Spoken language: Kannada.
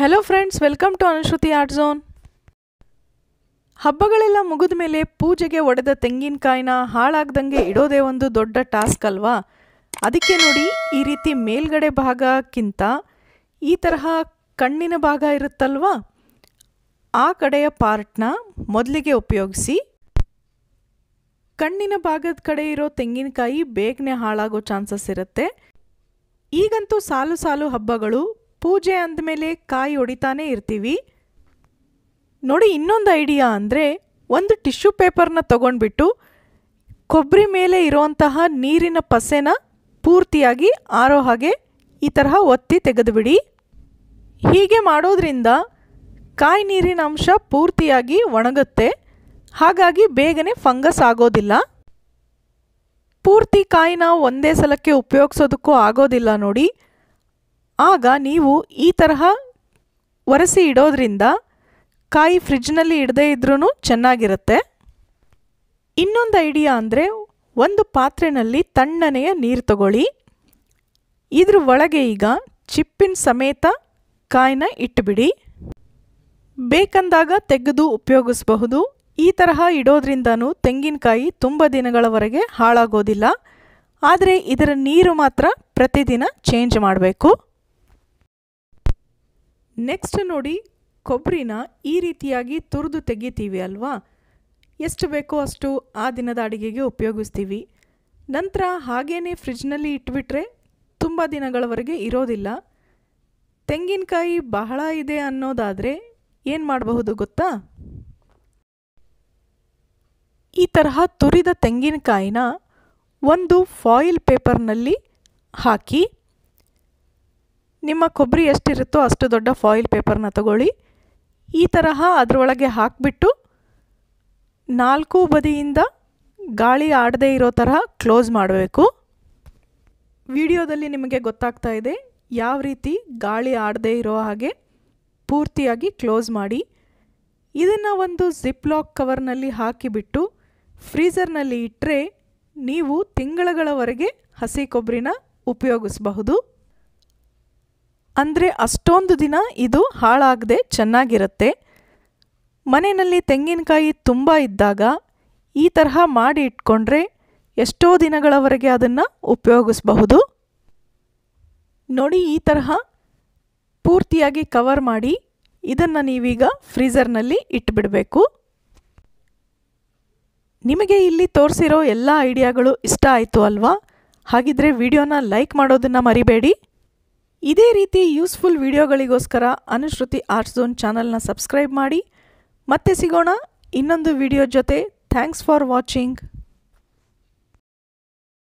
Hello friends, welcome to Anushruti art zone. ಹಬ್ಬಗಳೆಲ್ಲ ಮುಗಿದ ಮೇಲೆ ಪೂಜೆಗೆ ಒಡೆದ ತೆಂಗಿನಕಾಯಿನ ಹಾಳಾಗ್ದಂಗೆ ಇಡೋದೇ ಒಂದು ದೊಡ್ಡ ಟಾಸ್ಕ್ ಅಲ್ವಾ. ಅದಕ್ಕೆ ನೋಡಿ, ಈ ರೀತಿ ಮೇಲ್ಗಡೆ ಭಾಗಕ್ಕಿಂತ ಈ ತರಹ ಕಣ್ಣಿನ ಭಾಗ ಇರುತ್ತಲ್ವಾ, ಆ ಕಡೆಯ ಪಾರ್ಟ್ನ ಮೊದಲಿಗೆ ಉಪಯೋಗಿಸಿ. ಕಣ್ಣಿನ ಭಾಗದ ಕಡೆ ಇರೋ ತೆಂಗಿನಕಾಯಿ ಬೇಗನೆ ಹಾಳಾಗೋ ಚಾನ್ಸಸ್ ಇರುತ್ತೆ. ಈಗಂತೂ ಸಾಲು ಸಾಲು ಹಬ್ಬಗಳು, ಪೂಜೆ ಅಂದಮೇಲೆ ಕಾಯಿ ಹೊಡಿತಾನೇ ಇರ್ತೀವಿ. ನೋಡಿ, ಇನ್ನೊಂದು ಐಡಿಯಾ ಅಂದರೆ, ಒಂದು ಟಿಶ್ಯೂ ಪೇಪರ್ನ ತಗೊಂಡ್ಬಿಟ್ಟು ಕೊಬ್ಬರಿ ಮೇಲೆ ಇರುವಂತಹ ನೀರಿನ ಪಸೆನ ಪೂರ್ತಿಯಾಗಿ ಆರೋ ಹಾಗೆ ಈ ತರಹ ಒತ್ತಿ ತೆಗೆದುಬಿಡಿ. ಹೀಗೆ ಮಾಡೋದ್ರಿಂದ ಕಾಯಿ ನೀರಿನ ಅಂಶ ಪೂರ್ತಿಯಾಗಿ ಒಣಗುತ್ತೆ, ಹಾಗಾಗಿ ಬೇಗನೆ ಫಂಗಸ್ ಆಗೋದಿಲ್ಲ. ಪೂರ್ತಿ ಕಾಯಿನ ಒಂದೇ ಸಲಕ್ಕೆ ಉಪಯೋಗಿಸೋದಕ್ಕೂ ಆಗೋದಿಲ್ಲ ನೋಡಿ. ಆಗ ನೀವು ಈ ತರಹ ಒರೆಸಿ ಇಡೋದ್ರಿಂದ ಕಾಯಿ ಫ್ರಿಡ್ಜ್ನಲ್ಲಿ ಇಡದೇ ಇದ್ರೂ ಚೆನ್ನಾಗಿರುತ್ತೆ. ಇನ್ನೊಂದು ಐಡಿಯಾ ಅಂದರೆ, ಒಂದು ಪಾತ್ರೆಯಲ್ಲಿ ತಣ್ಣನೆಯ ನೀರು ತಗೊಳ್ಳಿ. ಇದ್ರ ಒಳಗೆ ಈಗ ಚಿಪ್ಪಿನ ಸಮೇತ ಕಾಯಿನ ಇಟ್ಟುಬಿಡಿ. ಬೇಕಂದಾಗ ತೆಗೆದು ಉಪಯೋಗಿಸಬಹುದು. ಈ ತರಹ ಇಡೋದ್ರಿಂದನೂ ತೆಂಗಿನಕಾಯಿ ತುಂಬ ದಿನಗಳವರೆಗೆ ಹಾಳಾಗೋದಿಲ್ಲ. ಆದರೆ ಇದರ ನೀರು ಮಾತ್ರ ಪ್ರತಿದಿನ ಚೇಂಜ್ ಮಾಡಬೇಕು. ನೆಕ್ಸ್ಟ್ ನೋಡಿ, ಕೊಬ್ಬರಿನ ಈ ರೀತಿಯಾಗಿ ತುರಿದು ತೆಗಿತೀವಿ ಅಲ್ವಾ, ಎಷ್ಟು ಬೇಕೋ ಅಷ್ಟು ಆ ದಿನದ ಅಡುಗೆಗೆ ಉಪಯೋಗಿಸ್ತೀವಿ. ನಂತರ ಹಾಗೇ ಫ್ರಿಡ್ಜ್ನಲ್ಲಿ ಇಟ್ಬಿಟ್ರೆ ತುಂಬ ದಿನಗಳವರೆಗೆ ಇರೋದಿಲ್ಲ. ತೆಂಗಿನಕಾಯಿ ಬಹಳ ಇದೆ ಅನ್ನೋದಾದರೆ ಏನು ಮಾಡಬಹುದು ಗೊತ್ತಾ? ಈ ತರಹ ತುರಿದ ತೆಂಗಿನಕಾಯಿನ ಒಂದು ಫಾಯಿಲ್ ಪೇಪರ್ನಲ್ಲಿ ಹಾಕಿ, ನಿಮ್ಮ ಕೊಬ್ಬರಿ ಎಷ್ಟಿರುತ್ತೋ ಅಷ್ಟು ದೊಡ್ಡ ಫಾಯಿಲ್ ಪೇಪರ್ನ ತಗೊಳ್ಳಿ. ಈ ತರಹ ಅದರೊಳಗೆ ಹಾಕಿಬಿಟ್ಟು 4 ಬದಿಯಿಂದ ಗಾಳಿ ಆಡದೇ ಇರೋ ತರಹ ಕ್ಲೋಸ್ ಮಾಡಬೇಕು. ವಿಡಿಯೋದಲ್ಲಿ ನಿಮಗೆ ಗೊತ್ತಾಗ್ತಾ ಇದೆ ಯಾವ ರೀತಿ ಗಾಳಿ ಆಡದೇ ಇರೋ ಹಾಗೆ ಪೂರ್ತಿಯಾಗಿ ಕ್ಲೋಸ್ ಮಾಡಿ. ಇದನ್ನು ಒಂದು ಜಿಪ್ ಲಾಕ್ ಕವರ್ನಲ್ಲಿ ಹಾಕಿಬಿಟ್ಟು ಫ್ರೀಝರ್ನಲ್ಲಿ ಇಟ್ಟರೆ ನೀವು ತಿಂಗಳುಗಳವರೆಗೆ ಹಸಿ ಕೊಬ್ಬರಿನ ಉಪಯೋಗಿಸಬಹುದು. ಅಂದರೆ ಅಷ್ಟೊಂದು ದಿನ ಇದು ಹಾಳಾಗದೆ ಚೆನ್ನಾಗಿರುತ್ತೆ. ಮನೆಯಲ್ಲಿ ತೆಂಗಿನಕಾಯಿ ತುಂಬ ಇದ್ದಾಗ ಈ ತರಹ ಮಾಡಿ ಇಟ್ಕೊಂಡ್ರೆ ಎಷ್ಟೋ ದಿನಗಳವರೆಗೆ ಅದನ್ನು ಉಪಯೋಗಿಸಬಹುದು. ನೋಡಿ, ಈ ತರಹ ಪೂರ್ತಿಯಾಗಿ ಕವರ್ ಮಾಡಿ ಇದನ್ನು ನೀವೀಗ ಫ್ರೀಝರ್ನಲ್ಲಿ ಇಟ್ಬಿಡಬೇಕು. ನಿಮಗೆ ಇಲ್ಲಿ ತೋರಿಸಿರೋ ಎಲ್ಲ ಐಡಿಯಾಗಳು ಇಷ್ಟ ಆಯಿತು ಅಲ್ವಾ? ಹಾಗಿದ್ರೆ ವಿಡಿಯೋನ ಲೈಕ್ ಮಾಡೋದನ್ನು ಮರಿಬೇಡಿ. ಇದೇ ರೀತಿ ಯೂಸ್ಫುಲ್ ವಿಡಿಯೋಗಳಿಗೋಸ್ಕರ ಅನುಶ್ರುತಿ ಆರ್ಟ್ ಝೋನ್ ಚಾನಲ್ನ ಸಬ್ಸ್ಕ್ರೈಬ್ ಮಾಡಿ. ಮತ್ತೆ ಸಿಗೋಣ ಇನ್ನೊಂದು ವಿಡಿಯೋ ಜೊತೆ. Thanks for watching.